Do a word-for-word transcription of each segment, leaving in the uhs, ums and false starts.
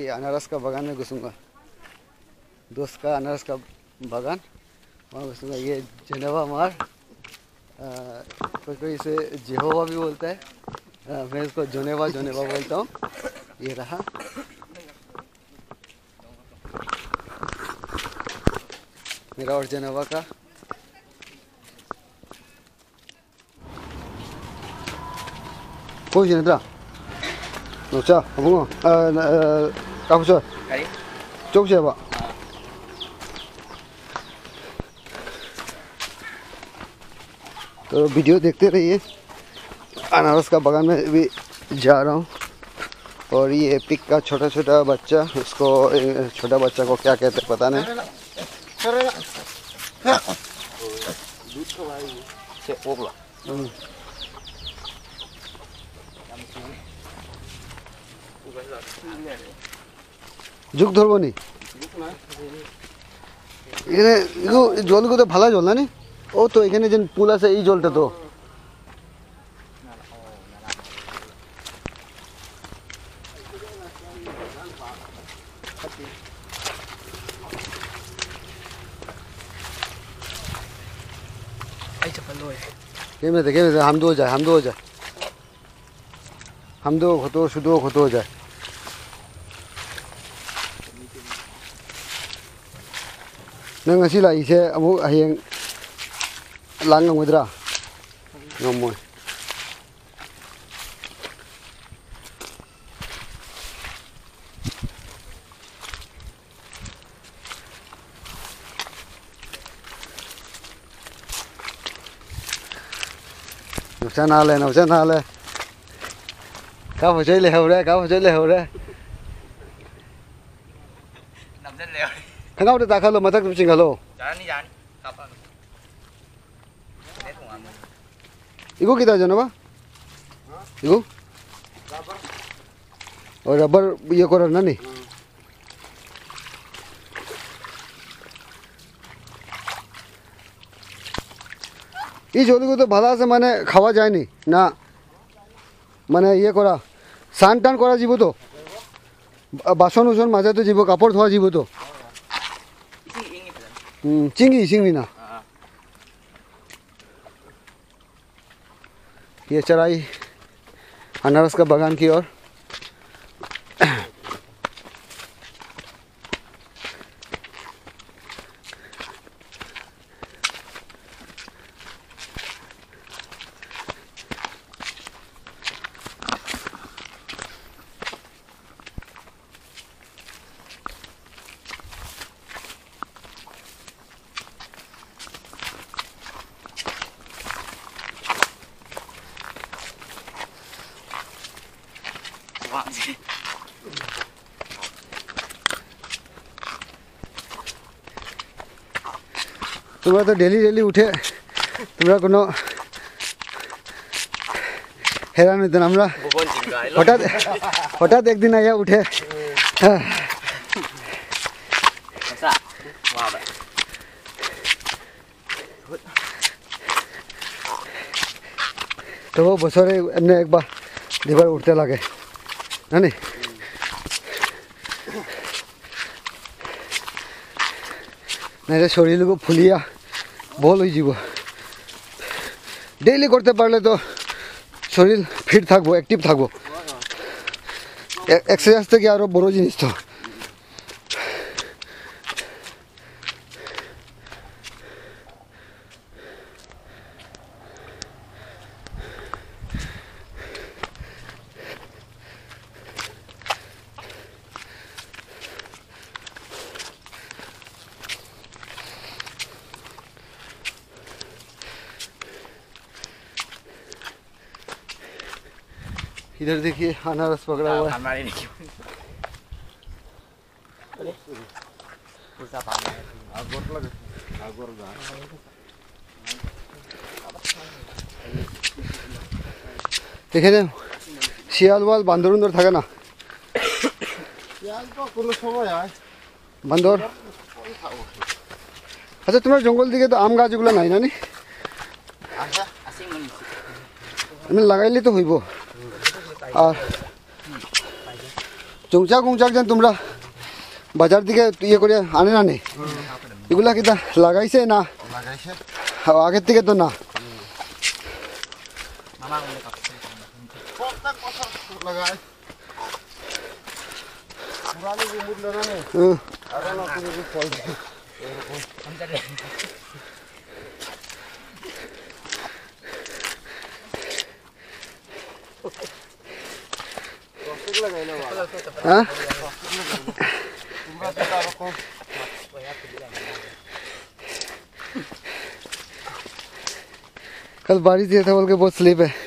अनारस का बागान में घुसूंगा। दोस्त का अनारस का बागान, वहाँ घुसूंगा। ये जेनेवा मार, कोई कोई इसे जेहोवा भी बोलता है, आ, मैं इसको जोनेवा जोनेवा बोलता हूँ। ये रहा मेरा और जेनेवा का। 보이시는 얘들아 자 붕어 아 까부쳐 조금씩 해봐। तो वीडियो देखते रहिए। अनारस का बागान में भी जा रहा हूँ। और ये पिक का छोटा छोटा बच्चा, उसको छोटा बच्चा को क्या कहते हैं पता नहीं। जुग धरबनी এখানে জলগুলো ভালো জল না নি? ও তো এখানে যে পুল আছে এই জলটা তো। কেমনে কেমনে হামদো যায় হামদো যায় হামদো কত শুধু কত যায়। nang ngasi la ise amu hayeng lang ngamudra ngamoy nuksa nale nuksa nale ka phải chơi lèo đấy, ka phải chơi lèo đấy. Khang được ta khalo mà ta cũng chỉnh khalo. Jani jani. Kapan. Igo kita jana ba? Igo? Rubber. और rubber ये करो ना नहीं। ये जोड़ी को तो भला से मैंने खावा जाए नहीं ना। मैंने ये करा सान टान करा जीवो तो बासन उसन माजा तो जीवो कापड़ धोआ जीवो तो हम्म चिंगी चिंगी ना। ये चढ़ाई अनारस का बागान की ओर। तुम्हारा तो डेली डेली उठे तुम्हारा कोनो हैरान होते हमरा हठात हठात एक दिन आया उठे तो वो बसरे एमने एक बार दीवार उठते लगे ना नहीं। नहीं शरीर को फुलिया बल हो जीव डेली करते पारले तो शरीर फिट थाकबो एक्टिव थाकबो। एक्सारसाइज থেকে আরো বড় জিনিস তো। इधर देखिए अनारस पकड़ा हुआ है। দেখে না শিয়াল ওয়াল বান্দর উন্দর থাকে না। শিয়াল তো কোনো সময় হয় বান্দর। আচ্ছা তোমার জঙ্গল দিকে তো আম গাছগুলো নাই না নি? আমি লাগাইলে তো হইব। আর চুংচাক উংচাক যেন তোমরা বাজার দিকে ইয়ে করে আনে না নে এগুলা কিটা লাগাইছে না লাগাইছে আগের থেকে তো না প্রত্যেক বছর লাগায় পুরানি যে মুড় লাগানে হুম আর নতুন যে ফল এরকম প্রত্যেক লাগাই না হ্যাঁ তোমরা তো এরকম कल बारिश दिया था बोल के बहुत स्लिप है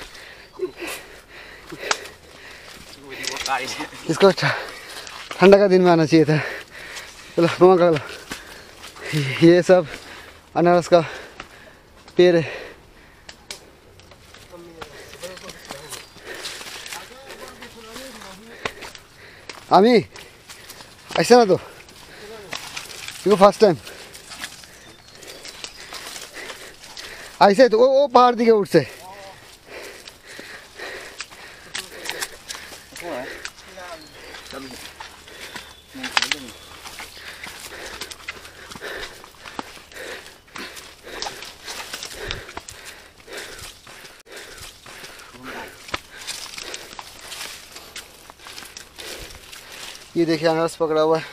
इसको ठंडा का दिन में आना चाहिए था चलो मम्मा कर लो ये सब अनारस का पेड़ है आमी ऐसा ना तो देखो फर्स्ट टाइम ऐसे तो वो वो पहाड़ दिखे उठ से ये देखिए अनारस पकड़ा हुआ है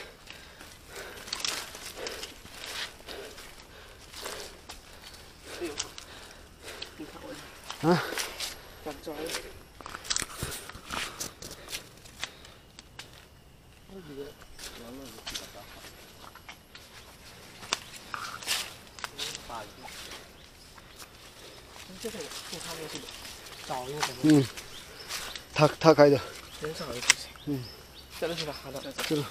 हाँ हम्म थक थक आइए हम्म चलो चलो खाना चलो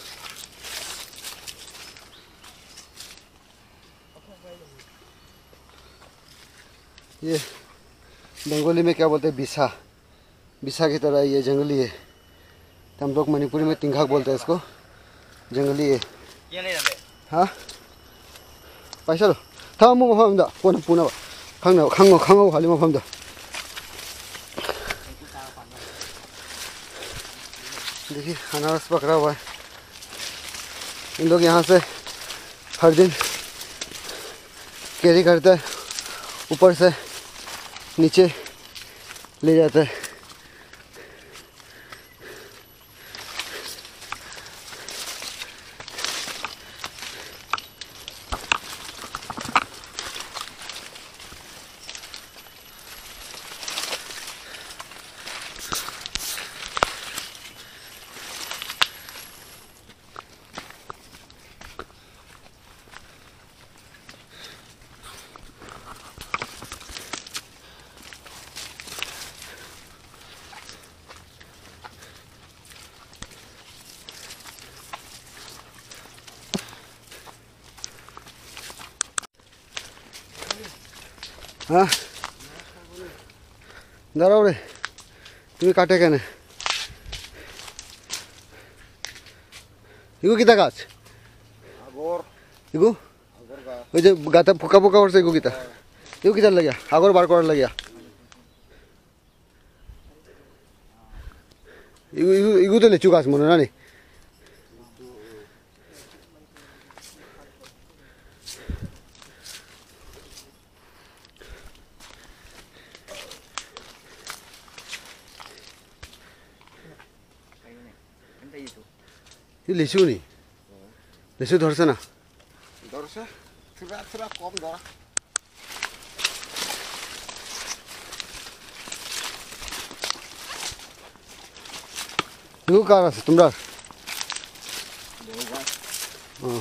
ये बंगाली में क्या बोलते हैं बिसा बिसा की तरह ये जंगली है तो हम लोग मणिपुरी में तिंखाक बोलते हैं इसको जंगली है ये नहीं रहते हाँ पैसा लो था मो मफम दा पुना पुना खांगना खांगो खांगो खाली मफम दा देखिए अनारस पकड़ा हुआ है इन लोग यहाँ से हर दिन कैरी करते हैं ऊपर से नीचे ले जाता है हाँ दाঁড়াও রে তুমি কাটে কেন এগু কিতা গাছ আগর এগু আগর গা ওই যে গাতা পোকা পোকা করছে এগু কিতা এগু কিতার লাগিয়া আগর বার করার লাগিয়া এগু এগু এগু তো লেচু গাছ মনে না নি লিচু নি লিচু ধরছে না ধরছে থোড়া থোড়া কম ধরা এগু কার আছে তোমরা ও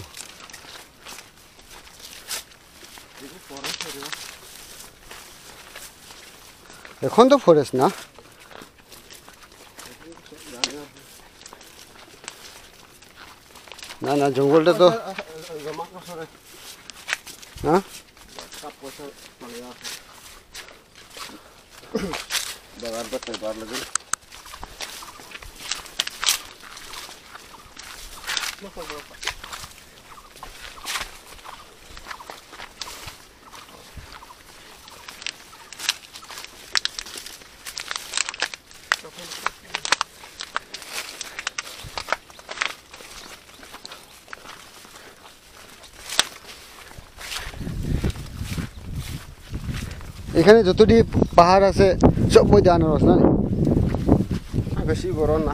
এখন তো ফরেস্ট না না না জঙ্গলটা তো জমা করে হ্যাঁ কাপ পয়সা মানে আছে বাগান করতে বার লাগে এখানে যতটি পাহাড় আছে সব মধ্যে আনারস না বেশি বড় না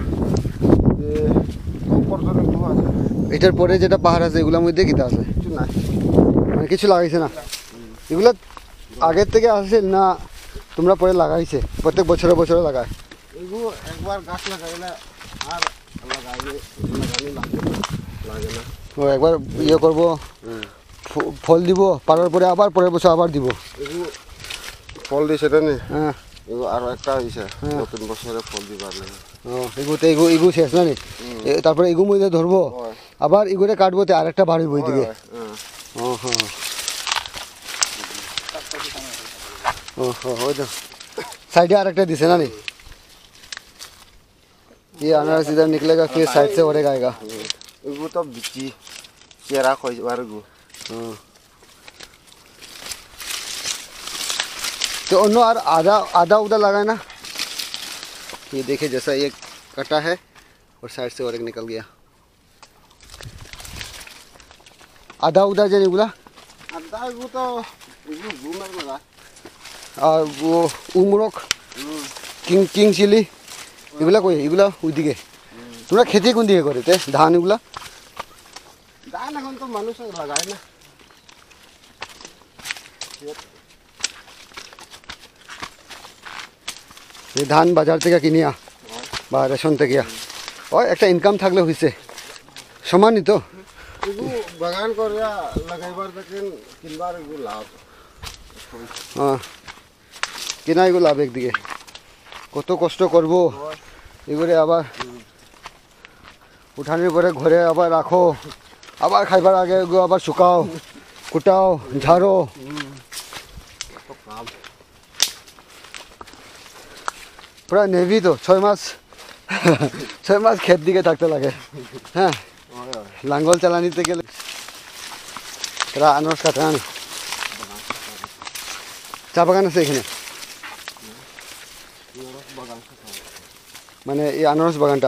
কম পর্যন্ত আছে এটার পরে যেটা পাহাড় আছে এগুলোর মধ্যে কিটা আছে কিছু নাই মানে কিছু লাগাইছে না এগুলা আগের থেকে আসছিল না তোমরা পরে লাগাইছে প্রত্যেক বছরে বছরে লাগায় এগুলো একবার গাছ লাগাইলে আর লাগাইলে লাগানি লাগে না লাগে না ও একবার ইয়ে করবো ফ- ফল দিব পারার পরে আবার পরের বছর আবার দিব এগুলো ফল দিছে রে নি হ্যাঁ এগুলো আরো একটা হয়েছে হ্যাঁ। নতুন বছরে ফল দিবার লাগে ও এগুতে এগু এগু শেষ না নি এ- তারপরে এগু মধ্যে ধরবো হয়। আবার এগুলো কাটবো তে আরেকটা বাড়িব ওইদিকে হ্যাঁ ও হ্যাঁ ও হো ওই তো साइड आरेकटा दिसे ना नहीं ये अनारस इधर निकलेगा फिर साइड से और एक आएगा एगो तो बिची चेहरा खोज बारगो हाँ। तो उन्नो और आधा आधा उधर लगा है ना ये देखिए जैसा ये कटा है और साइड से और एक निकल गया आधा उधर जो निकला आधा एगो तो एगो घूमर लगा और वो उमरक কিং কিং চিলি এগুলা কই এগুলা ওইদিকে তোমরা খেতে কোন দিকে করে তে ধান এগুলা ধান এখন তো মানুষ লাগায় না এই ধান বাজার থেকে কিনিয়া বা রেশন থেকে ওই একটা ইনকাম থাকলে হইছে সমানই তো এগু বাগান করিয়া লাগাইবার দেখেন কিনবার এগু লাভ হ্যাঁ কিনা এগুলো লাভ একদিকে কত কষ্ট করবো এগুলো আবার উঠানের পরে ঘরে আবার রাখো আবার খাইবার আগে এগুলো আবার শুকাও কুটাও ঝাড়ো পুরা নেভি তো ছয় মাস ছয় মাস ক্ষেত দিকে থাকতে লাগে হ্যাঁ লাঙ্গল চালানিতে গেলে এরা আনারস কাটে না চা বাগান আছে এখানে মানে এই আনারস বাগানটা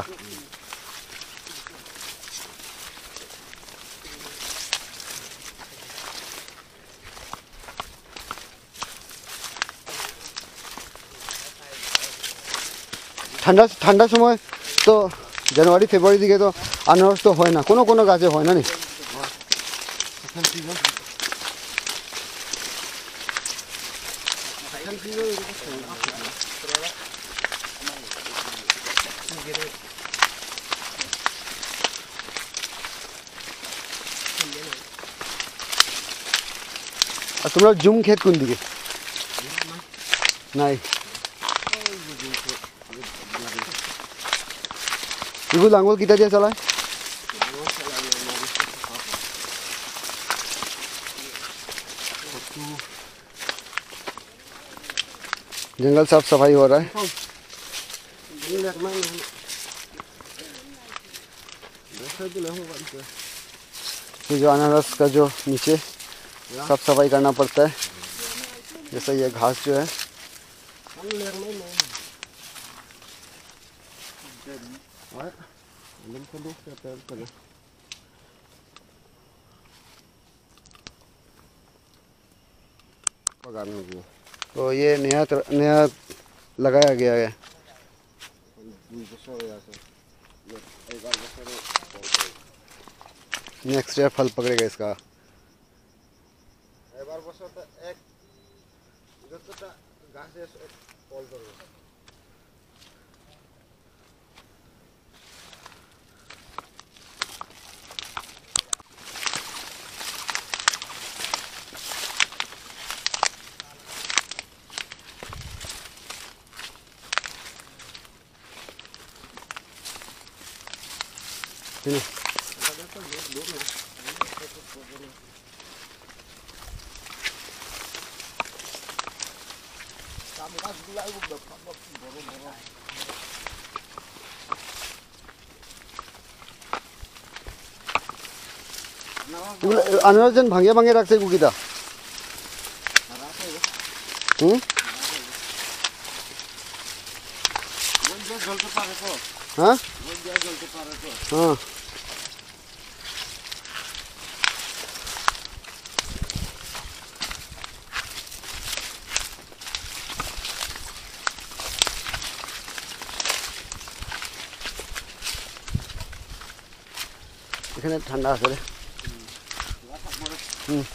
ঠান্ডা ঠান্ডার সময় তো জানুয়ারি ফেব্রুয়ারি দিকে তো আনারস তো হয় না কোনো কোনো গাছে হয় না নি আর তোমরা জুম ক্ষেত কোন দিকে নাই এগুলো লাঙ্গল কিটা দিয়ে চালায় जंगल साफ सफाई हो रहा है ये जो अनारस का जो नीचे साफ सफाई करना पड़ता है जैसा ये घास जो है तो ये नया तर- नया लगाया गया है नेक्स्ट ईयर फल पकड़ेगा इसका এবার বছরতে এক যতটা গাছে ফল ধরবে আনারস যেন ভাঙিয়ে ভাঙিয়ে রাখছে কুকিটা হুম জ্বলতে পারে তো হ্যাঁ জ্বলতে পারে তো হ্যাঁ এখানে ঠান্ডা আছে রে হুম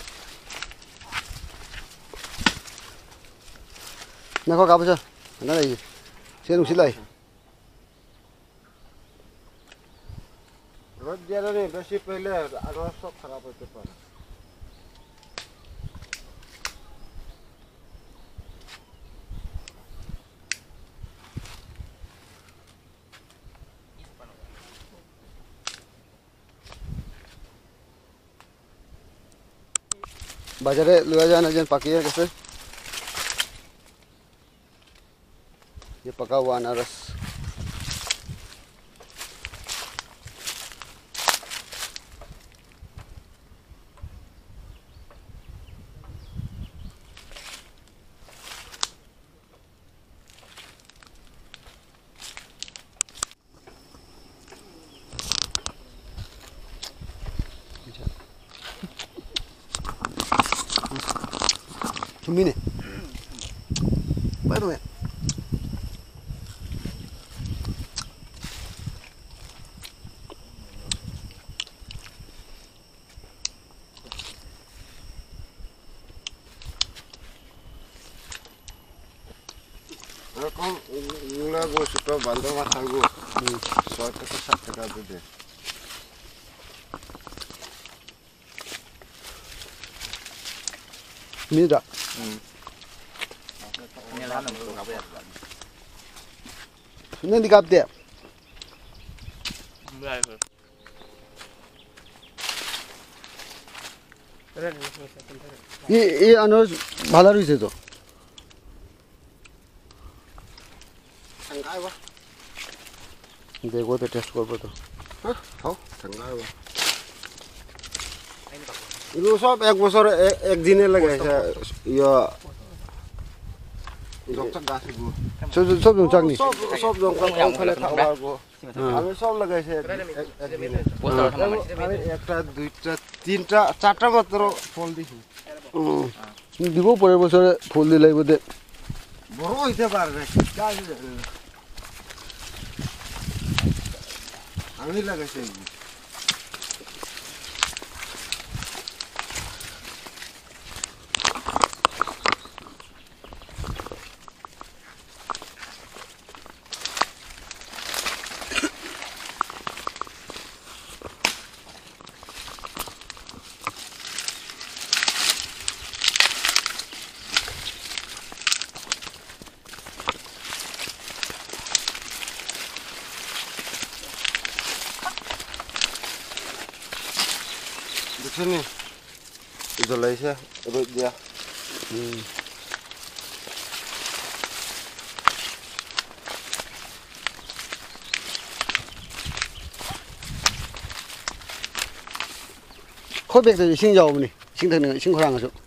দেখো কাপড় ঠান্ডা লাগছে সে উঠিলাই রোদ দিয়ে বেশি পেলে আরো সব খারাপ হতে পারে বাজারে লয়ে যায় না যেন পাকিয়ে গেছে ये पका हुआ अनारस Tumine. Baru ya. এরকম এগুলা ছোট বান্দর মাছ থাকবো ছয় টাকা সাত টাকা দুধে Mira. Ini lah nama tu apa ya? Ini di kap dia. Mulai ke. ये ये अनारस ভালো রইছে তো ঠান্ডায় বা দেখো তো টেস্ট করব তো হ্যাঁ হাও ঠান্ডায় বা এগুলো সব এক বছর একদিনে লাগাইছে ইয়া জংচক গাছ এগুলো সব সব চাকনি সব সব জংচক ওখানে খাওয়ার গো আমি সব লাগাইছে একদিনে আমি একটা দুইটা তিনটা চারটা মাত্র ফল দিছি দিব পরের বছরে ফুল দিলে বোধে বড় হইতে পারে না গাছ আমি লাগাইছি এগুলো দেখছেন জ্বলাইছে রোদ দিয়া 后边的新椒呢，新的那个新口上的时候，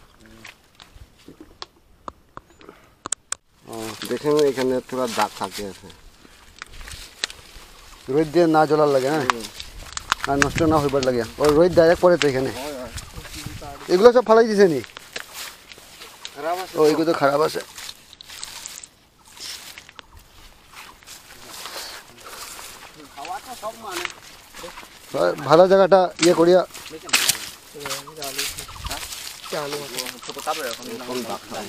দেখেন এখানে পুরো দাগ থাকে আছে রোদ দিয়ে না জ্বলার লাগে না আর নষ্ট না হইবার লাগে আর রোদ ডাইরেক্ট পড়ে তো এখানে এগুলো সব ফালাই দিছে নি খারাপ আছে ও এগুলো তো খারাপ আছে খাওয়াটা সব মানে ভালো জায়গাটা ইয়ে করিয়া ছোট কাপড় এরকম কোন দাগ থাকে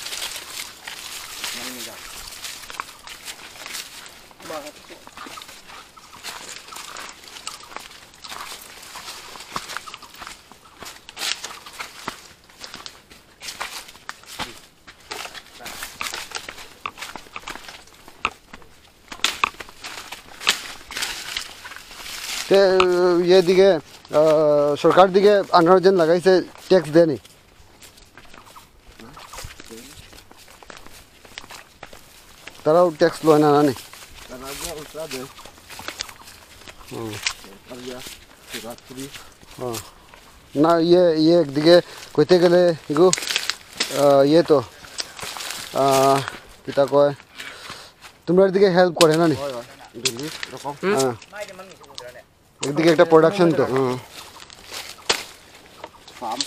তে ইয়ে দিকে সরকার দিকে আনারস যেন লাগাইছে ট্যাক্স দেয়নি তারাও ট্যাক্স লয় না নানি রাজা উল্টা দে রাজা রাত্রি না ইয়ে ইয়ে একদিকে কইতে গেলে এগু ইয়ে তো কিতা কয় তোমরা দিকে হেল্প করে না নি দিল্লি এরকম হ্যাঁ একদিকে একটা প্রোডাকশন তো হ্যাঁ ফার্ম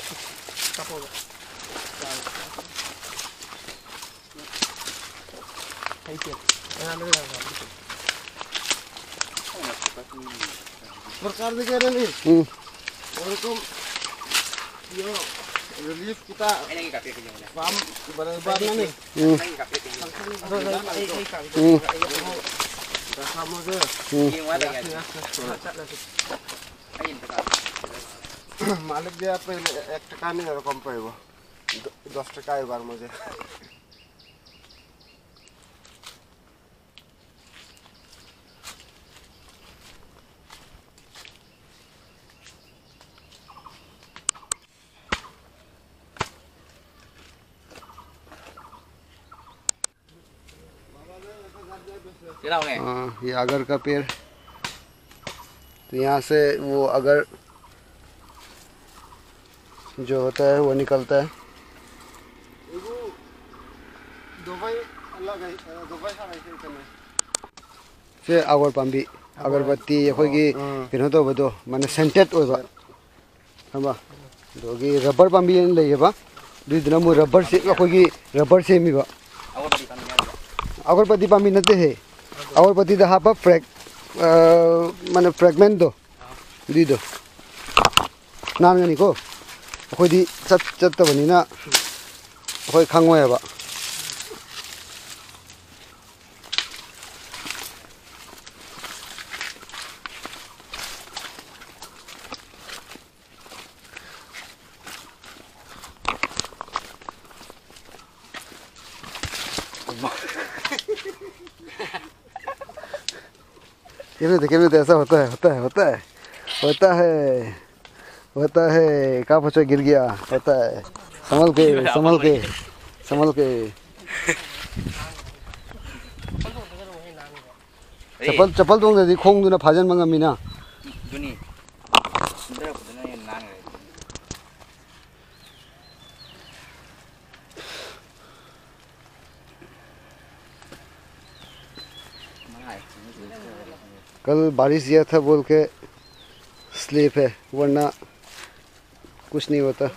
सरकार देखिए nih Hmm. Waalaikum yo relief kita pam barang-barang nih Hmm. Hmm. kita sama deh Hmm. মালিক দিয়ে আপনি এক টাকা নিয়ে এরকম পাইব দশ টাকা এবার মধ্যে हाँ, ये अगर का पेड़ तो यहाँ से वो अगर जो होता है वो निकलता है itu Dubai अलग है Dubai सारा है इतने फिर अगर पाम्बी अगरबत्ती अखोगी कनो तौबदो माने सेंटेड ओइबा हमा दोगी रबर पाम्बी लेबा दुइदना मु रबर से अखोगी रबर से मिबा अगरबत्ती पाम्बी नते है अगरबत्ती दा हापा फ्रैग माने फ्रैगमेंट दो दुइदो नामगनी को अखोदी चत चतबनिना अखोई खांगोयबा कैसे कैसे ऐसा होता है होता है होता है होता है होता है कहाँ पहुँचा गिर गया होता है संभल के संभल के संभल के चप्पल चप्पल तो दे खोंग दुना फाजन मंगा मीना दुनी सुंदर पुतना ये नांग है कल बारिश दिया था बोल के स्लीप है वरना कुछ नहीं होता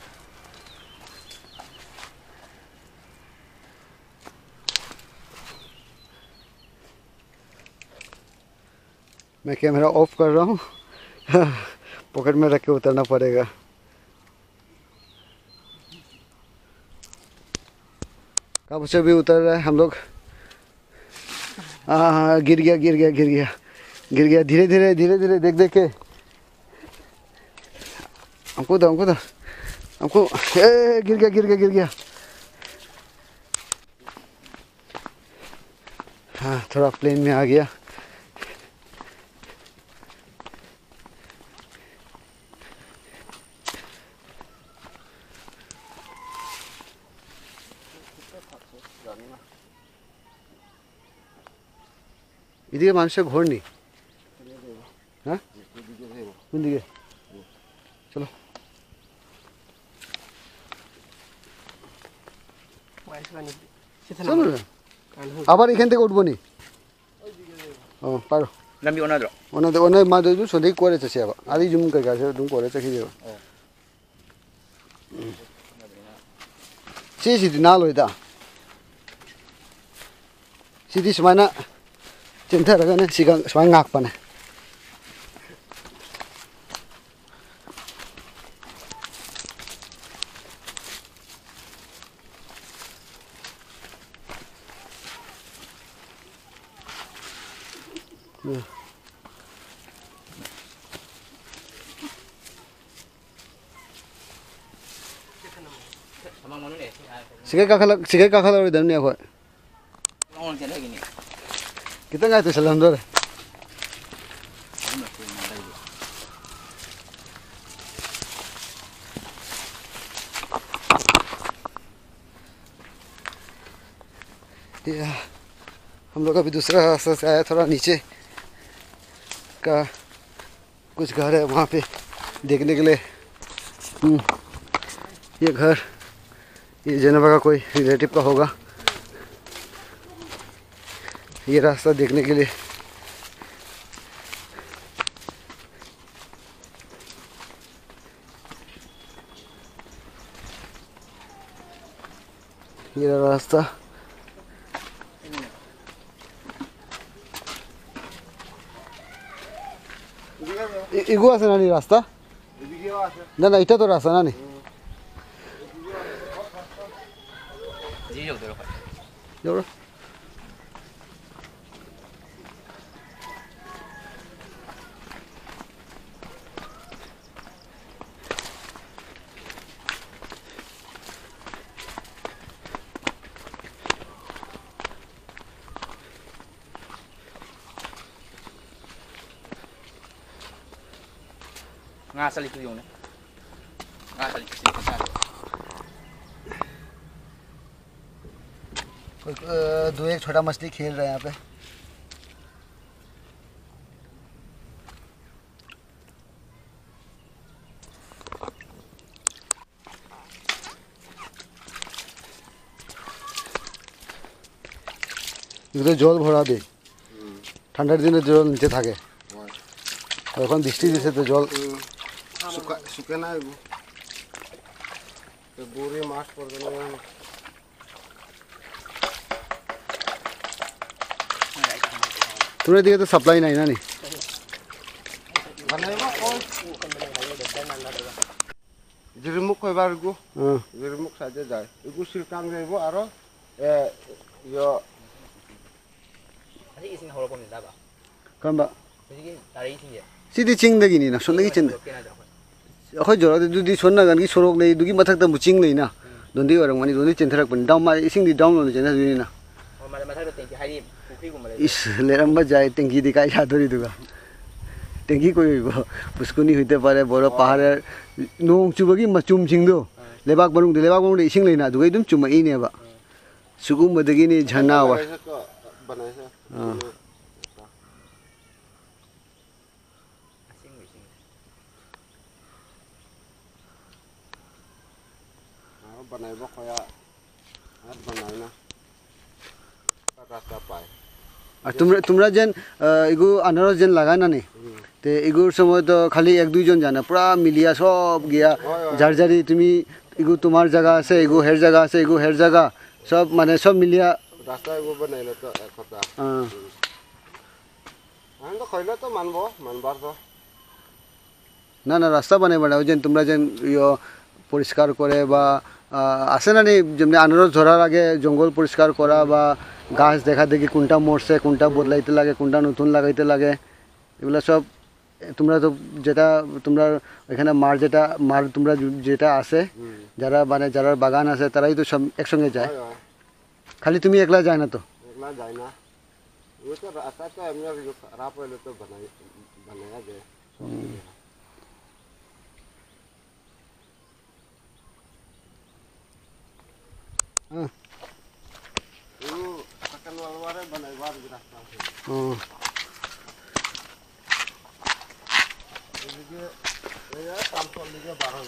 मैं कैमरा ऑफ कर रहा हूँ पॉकेट में रख के उतरना पड़ेगा कब से भी उतर रहा है हम लोग हाँ हाँ गिर गया गिर गया गिर गया गिर गया धीरे धीरे धीरे धीरे देख देख के हमको दो हमको दो हमको ए गिर गया गिर गया गिर गया हाँ थोड़ा प्लेन में आ गया इधर मानुष्य घोर नहीं हाँ दिखे चलो चलो ना আবার এখান থেকে উঠবো নি ও পারো lambi onadro ওনাদের ওনার মা দুজন সন্ধে করেছে সে আবার আদি জুম করে গেছে দুম করেছে কি দেব সিসি না লইদা সিদি সমানা ꯆꯦꯟꯊꯔꯒꯅ ꯁꯤꯒ ꯁꯨꯃꯥꯏꯅ ꯉꯥꯛꯄꯅꯦ सिगे काखला सिगे काखला रे दने हो on chale gini कितना गए थे सलंदर या हम लोग अभी दूसरा रास्ता से आया थोड़ा नीचे का कुछ घर है वहाँ पे देखने के लिए ये घर ये जेनेवा का कोई रिलेटिव का होगा ये रास्ता देखने के लिए ये रास्ता এগো আছে নানি রাস্তা এদিকেও আছে না না এটা তো রাস্তা নানি জি যাও ধরো যাও ngã sao lịch sử dụng này ngã sao lịch sử dụng sao दो एक छोटा मछली खेल रहे हैं यहाँ पे এগুলো জল ভরা দেয় ঠান্ডার দিনে জল নিচে থাকে এখন বৃষ্টি দিছে তো জল শুকে না বুড়ি মাছ পড়বে না तुम्हारे दिखे तो सप्लाई नहीं ना नहीं জিরমুখ কইবার গো हाँ জিরমুখ সাজে যায় এগু সিলকাং যাইব আর এ ইয় Tadi ising holo pun tidak, Pak. कम बा Jadi tadi ising ya. सीधी चिंग दगी नहीं ना सुन लगी चिंग अखोई जरा तो दूधी सुनना गन की सोरोक नहीं दूधी मथक तो मुचिंग नहीं ना दोंदी और मानी दोंदी चिंतरक बन डाउन मार इसिंग दी डाउन होने चाहिए दूधी ना Oh, malah malah tu tinggi hari bukti gumala. इस लेरम बच जाए टेंकी दिखाई जादोरी दुगा टेंकी कोई वो पुष्कुनी होते पारे बड़ो पहाड़ नोंग चुबगी मचुम चिंगदो लेबाक बनुंग दे लेबाक बनुंग इसिंग लेना दुगा इदुम चुम ई ने बा सुगुम मदगी ने झरना वा बनाइছে हां Ising ising. আর বানাইব কয়া আর বানাই না রাস্তা পায় আর তোমরা তোমরা যেন এগু আনারস যেন লাগায় না নি তে এগুর সময় তো খালি এক দুইজন জানা পুরা মিলিয়া সব গিয়া যার যারি তুমি এগু তোমার জায়গা আছে এগু হের জায়গা আছে এগু হের জায়গা সব মানে সব মিলিয়া রাস্তা এগো বানাইলে তো এক কথা হ্যাঁ আমি তো কইলে তো মানব মানবার তো না না রাস্তা বানাই বানাও যেন তোমরা যেন ইয়ে পরিষ্কার করে বা আসে না নি যেমনি আনারস ধরার আগে জঙ্গল পরিষ্কার করা বা গাছ দেখা দেখি কোনটা মরছে কোনটা বদলাইতে লাগে কোনটা নতুন লাগাইতে লাগে এগুলা সব তোমরা তো যেটা তোমরা এখানে মার যেটা মার তোমরা যেটা আছে যারা মানে যারা বাগান আছে তারাই তো সব একসঙ্গে যায় খালি তুমি একলা যায় না তো একলা যায় না ওই তো রাস্তা তো এমনি খারাপ হইলে তো বানাই বানায়া যায় হ্যাঁ ও কাকান ওয়ারে বানাইবার রাস্তা আছে হুম এদিকে এই কাম চললে বারো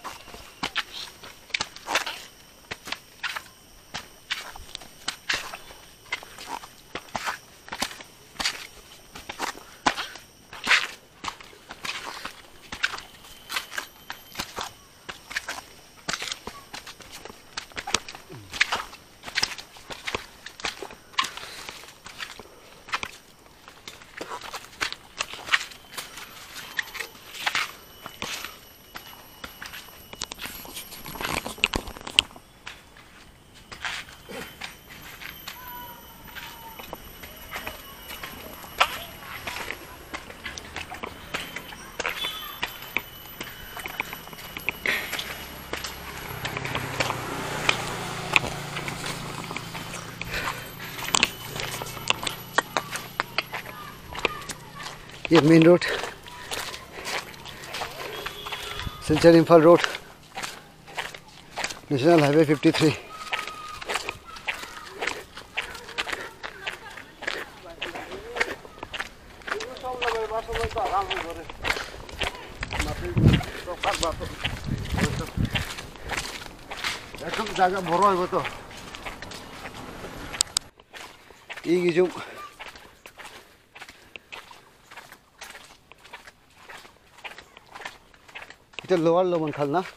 ये main road Silchar Imphal road national highway fifty three জায়গা বড় হইব তো এই কিছু এটা লোয়ার লোমন খাল না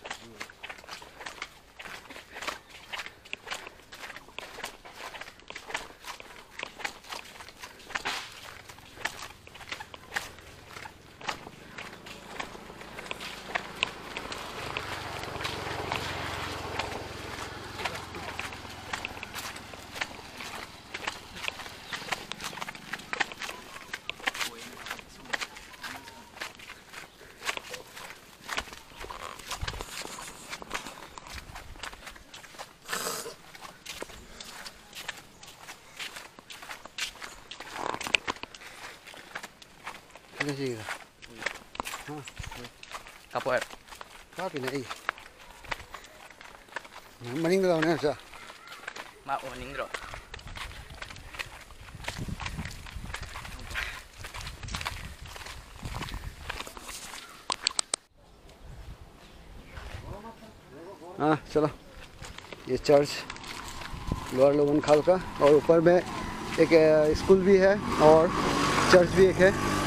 Nasiga. Capoeira. Kapi na eh. Maning daw na siya. Mauning ro. हाँ चलो, ये चर्च लोअर लोगन खाल का, और ऊपर में एक स्कूल भी है और चर्च भी एक है।